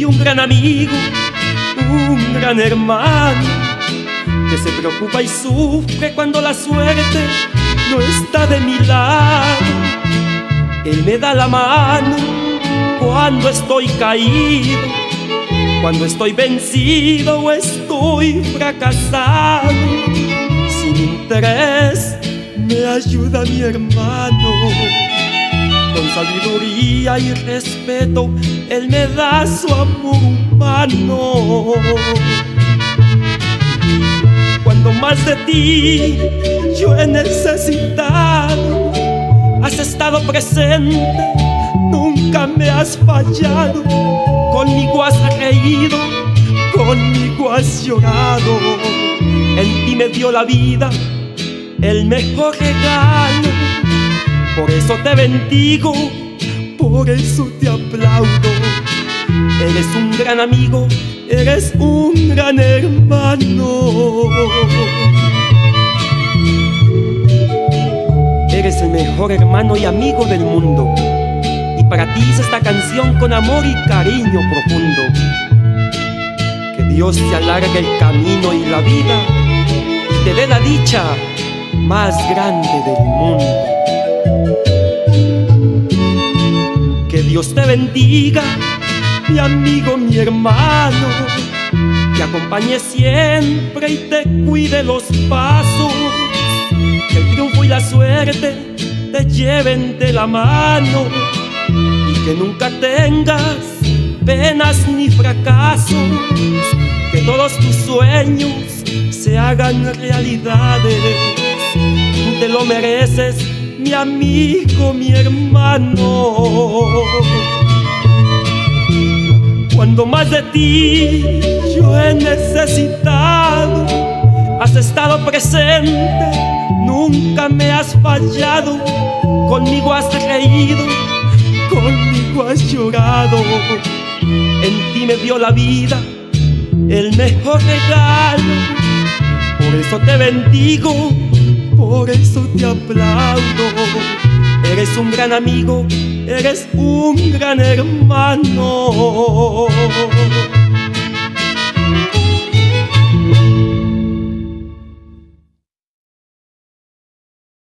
un gran amigo, un gran hermano, que se preocupa y sufre cuando la suerte no está de mi lado. Él me da la mano cuando estoy caído, cuando estoy vencido o estoy fracasado. Sin interés me ayuda mi hermano, con sabiduría y respeto él me da su amor humano. Cuando más de ti yo he necesitado, has estado presente, nunca me has fallado. Conmigo has reído, conmigo has llorado. En ti me dio la vida el mejor regalo. Por eso te bendigo, por eso te aplaudo. Eres un gran amigo, eres un gran hermano. Eres el mejor hermano y amigo del mundo, y para ti hice esta canción con amor y cariño profundo. Que Dios te alargue el camino y la vida, y te dé la dicha más grande del mundo. Que Dios te bendiga, mi amigo, mi hermano, te acompañe siempre y te cuide los pasos. Que el triunfo y la suerte te lleven de la mano, y que nunca tengas penas ni fracasos. Que todos tus sueños se hagan realidades. Tú te lo mereces, mi amigo, mi hermano. Cuando más de ti yo he necesitado, has estado presente, nunca me has fallado. Conmigo has reído, conmigo has llorado. En ti me dio la vida el mejor regalo. Por eso te bendigo, por eso te aplaudo. Eres un gran amigo, eres un gran hermano.